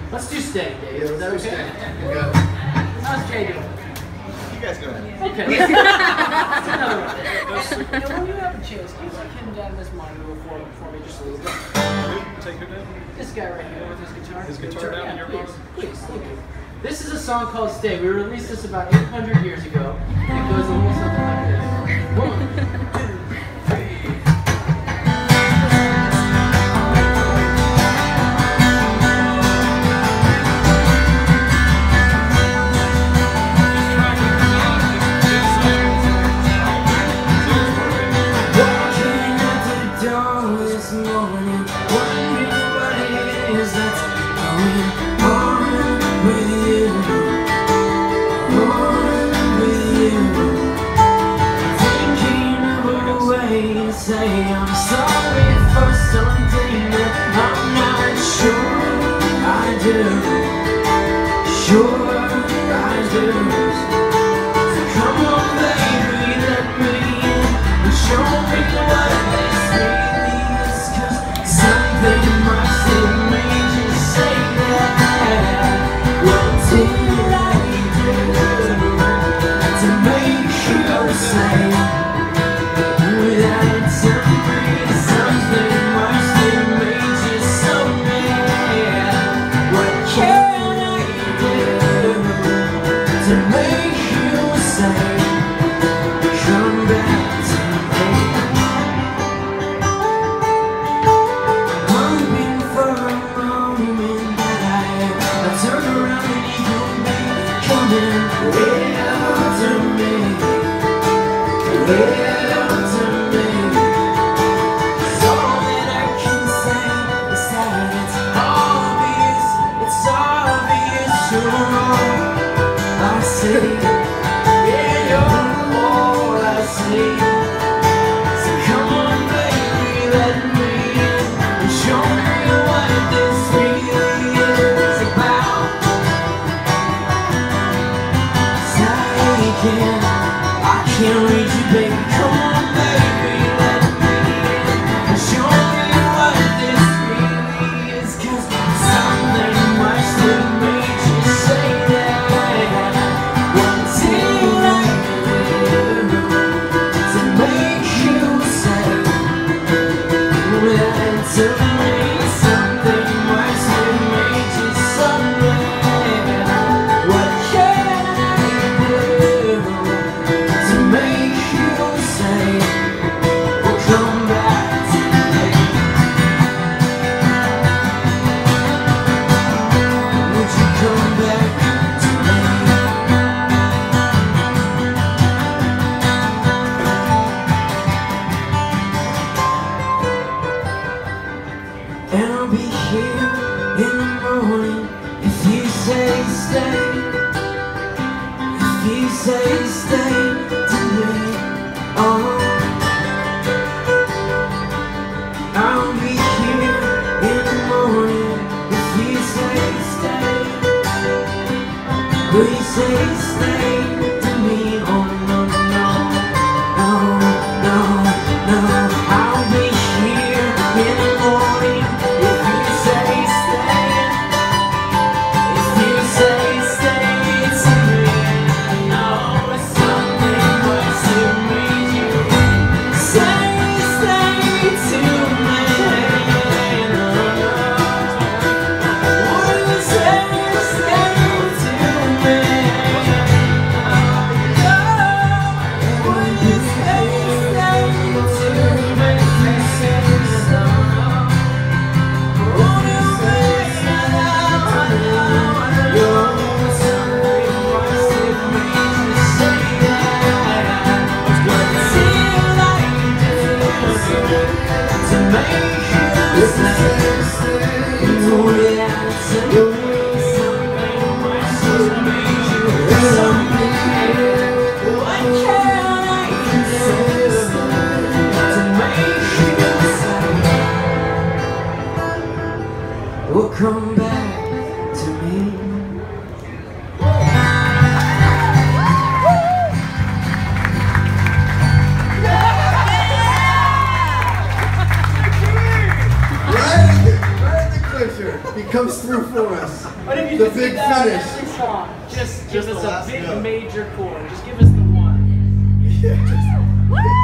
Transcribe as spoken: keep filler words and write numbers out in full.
Let's do Stay, Dave. Is that okay? Yeah, go. How's Jay doing? You guys go ahead. Okay, let's, let's do another one. You know, when you have a chance, can you like him down this monitor for, for me just a little bit? Take who down? This guy right here with his guitar. His guitar down yeah, in your please, box? please, thank you. This is a song called Stay. We released this about eight hundred years ago. It goes a little something like this. One, two, three. Say I'm sorry for something that I'm not sure I do. Sure I do. So come on baby, let me in and show me what this really is. Cause something must have made you say that. What did I do to make you say comes through for us. What if you The just big did that on finish. every song? Just, Just give the us last a big note. major chord. Just give us the one. Yeah, just-